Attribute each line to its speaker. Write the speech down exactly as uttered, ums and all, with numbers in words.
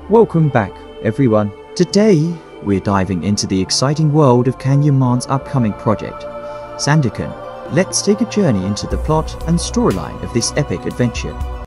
Speaker 1: Welcome back, everyone. Today, we're diving into the exciting world of Yaman's upcoming project, Sandokan. Let's take a journey into the plot and storyline of this epic adventure.